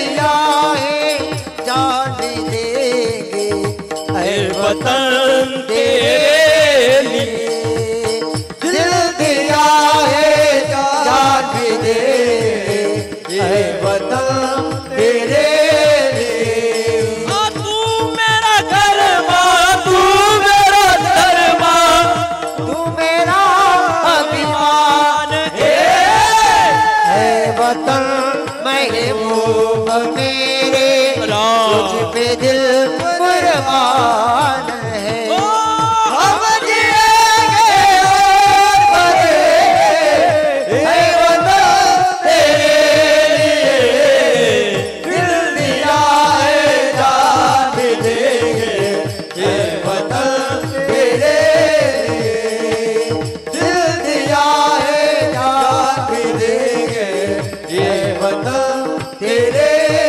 दिया है जान भी देंगे ऐ वतन तेरे लिए। दिल दिया है जान भी देंगे ऐ वतन तेरे लिए। तू मेरा धर्मा, तू मेरा धर्मा, तू मेरा अभिमान है वतन महबूब मेरे तुझ पे दिल कुर्बान है। हम जिएंगे और मरेंगे ऐ वतन तेरे लिए। दिल दिया है जान भी देंगे ऐ वतन तेरे लिए। दिल दिया है जान भी देंगे ये वतन तेरे